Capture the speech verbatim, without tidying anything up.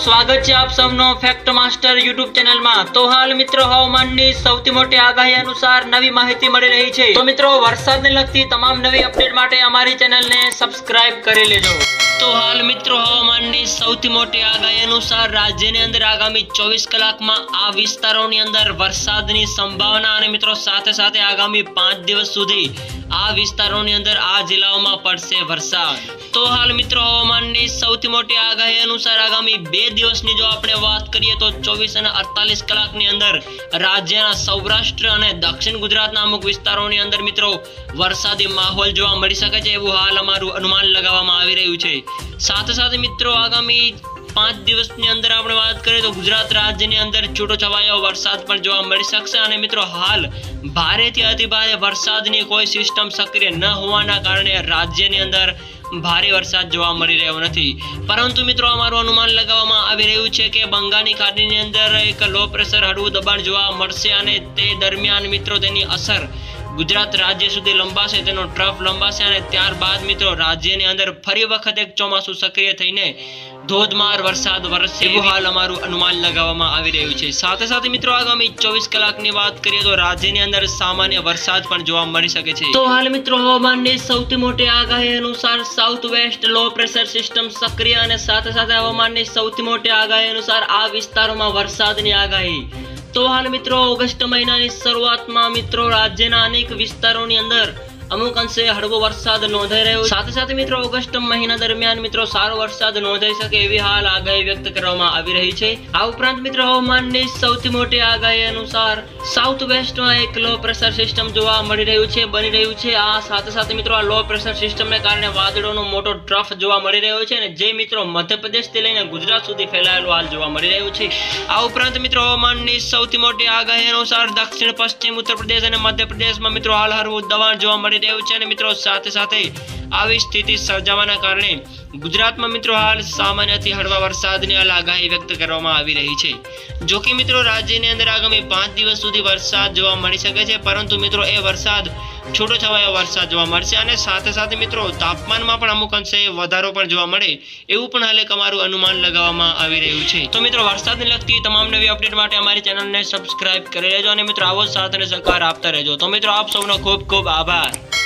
સ્વાગત છે આપ સૌનો ફેક્ટ માસ્ટર યુટ્યુબ ચેનલમાં। તો હાલ મિત્રો હવામાનની સૌથી મોટી આગાહી અનુસાર નવી માહિતી મળી રહી છે। તો મિત્રો વરસાદને લગતી તમામ નવી અપડેટ માટે અમારી ચેનલને સબસ્ક્રાઇબ કરી લેજો। તો હાલ મિત્રો હવામાનની સૌથી મોટી આગાહી અનુસાર રાજ્યની અંદર આગામી ચોવીસ કલાકમાં આ વિસ્તારોની અંદર વરસાદની સંભાવના અને મિત્રો સાથે સાથે આગામી પાંચ દિવસ સુધી આ વિસ્તારોની અંદર આ જિલ્લાઓમાં પડશે વરસાદ। તો હાલ મિત્રો હવામાનની સૌથી મોટી આગાહી અનુસાર આગામી બે દિવસની જો આપણે વાત કરીએ તો ચોવીસ અને અડતાલીસ કલાકની અંદર રાજ્યના સૌરાષ્ટ્ર અને દક્ષિણ ગુજરાતના અમુક વિસ્તારોની અંદર મિત્રો વરસાદી માહોલ જોવા મળી શકે છે એવું હાલ અમારું અનુમાન લગાવવામાં આવી રહ્યું છે। સાથે સાથે મિત્રો આગામી પાંચ દિવસની અંદર આપણે વાત કરીએ તો ગુજરાત રાજ્યની અંદર છૂટો છવાયો વરસાદ પણ જોવા મળી શકશે અને મિત્રો હાલ ભારેથી અતિ ભારે વરસાદની કોઈ સિસ્ટમ સક્રિય ન હોવાના કારણે રાજ્યની અંદર ભારે વરસાદ જોવા મળી રહ્યો નથી, પરંતુ મિત્રો અમારું અનુમાન લગાવવામાં આવી રહ્યું છે કે બંગાળની ખાડીની અંદર એક લો પ્રેશર હળવું દબાણ જોવા મળશે અને તે દરમિયાન મિત્રો તેની અસર ગુજરાત રાજ્ય સુધી લંબાશે, તેનો ટ્રફ લંબાશે અને ત્યારબાદ મિત્રો રાજ્યની અંદર ફરી વખત એક ચોમાસું સક્રિય થઈને ધોધમાર વરસાદ વરસશે એવું હાલ અમારું અનુમાન લગાવવામાં આવી રહ્યું છે। સાથે સાથે મિત્રો આગામી ચોવીસ કલાકની વાત કરીએ તો રાજ્યની અંદર સામાન્ય વરસાદ પણ જોવા મળી શકે છે। તો હાલ મિત્રો હવામાનની સૌથી મોટી આગાહી અનુસાર south west low pressure system સક્રિય અને સાથે સાથે હવામાનની સૌથી મોટી આગાહી અનુસાર આ વિસ્તારોમાં વરસાદની આગાહી। તો હાલ મિત્રો ઓગસ્ટ મહિનાની શરૂઆતમાં મિત્રો રાજ્યના અનેક વિસ્તારોની અંદર અમુક અંશે હળવો વરસાદ નોંધાઈ રહ્યો, સાથે સાથે મિત્રો ઓગસ્ટ મહિના દરમિયાન મિત્રો સારો વરસાદ નોંધાઈ શકે એવી હાલ આગાહી વ્યક્ત કરવામાં આવી રહી છે। આ ઉપરાંત મિત્રો હવામાનની સૌથી મોટી આગાહી અનુસાર સાઉથ વેસ્ટમાં એક લો પ્રેશર સિસ્ટમ જોવા મળી રહ્યું છે બની રહ્યું છે। આ સાથે સાથે મિત્રો આ લો પ્રેશર સિસ્ટમને કારણે વાદળોનો મોટો ટ્રફ જોવા મળી રહ્યો છે અને જે મિત્રો મધ્યપ્રદેશથી લઈને ગુજરાત સુધી ફેલાયેલો હાલ જોવા મળી રહ્યું છે। આ ઉપરાંત મિત્રો હવામાનની સૌથી મોટી આગાહી અનુસાર દક્ષિણ પશ્ચિમ ઉત્તર પ્રદેશ અને મધ્યપ્રદેશમાં મિત્રો હાલ હળવું દબાણ જોવા મળી રહ્યું છે અને મિત્રો સાથે સાથે આવી સ્થિતિ સર્જાવાના કારણે ગુજરાતમાં મિત્રો હાલ સામાન્યથી હળવા વરસાદની આગાહી વ્યક્ત કરવામાં આવી રહી છે। જો કે મિત્રો રાજ્યની અંદર આગામી પાંચ દિવસ સુધી વરસાદ જોવા મળી શકે છે, પરંતુ મિત્રો એ વરસાદ છૂટો છવાયો વરસાદ જોવા મળશે અને સાથે સાથે મિત્રો તાપમાનમાં પણ અમુક અંશે વધારો પણ જોવા મળે એવું પણ હાલ એક અમારું અનુમાન લગાવવામાં આવી રહ્યું છે। તો મિત્રો વરસાદને લગતી તમામ નવી અપડેટ માટે અમારી ચેનલને સબસ્ક્રાઇબ કરી લેજો અને મિત્રો આવો સાથ અને સહકાર આપતા રહેજો। તો મિત્રો આપ સૌનો ખૂબ ખૂબ આભાર।